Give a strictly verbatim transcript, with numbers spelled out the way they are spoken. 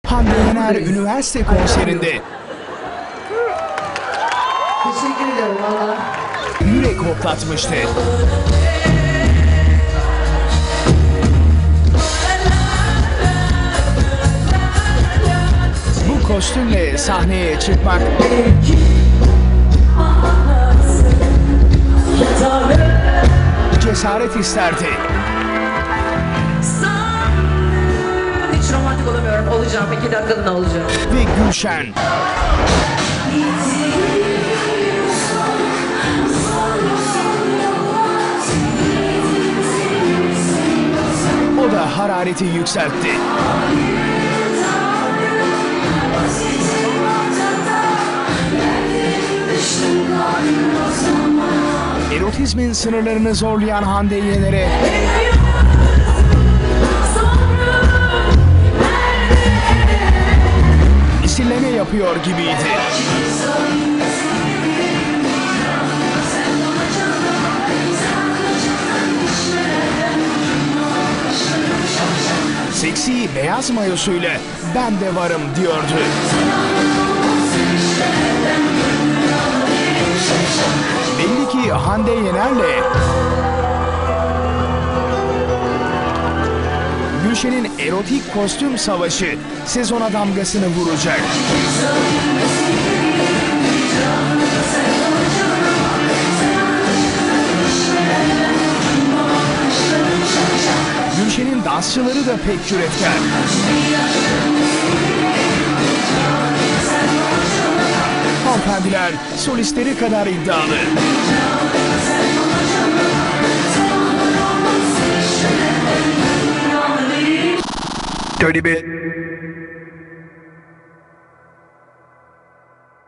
Hande Yener üniversite konserinde Teşekkür ediyorum valla. yürek hoplatmıştı. Bu kostümle sahneye çıkmak cesaret isterdi. Hiç romantik olamıyorum. Olacağım. İki dakikalığına olacağım. Ve Gülşen o da harareti yükseltti. Erotizmin sınırlarını zorlayan Hande Yener'e misilleme yapıyor gibiydi. Seksi beyaz mayosuyla ben de varım diyordu. Belli ki Hande Yener'le Gülşen'in erotik kostüm savaşı sezona damgasını vuracak. Gülşen'in dansçıları da pek cüretkar. Hanımefendiler solistleri kadar iddialı. Dirty bit.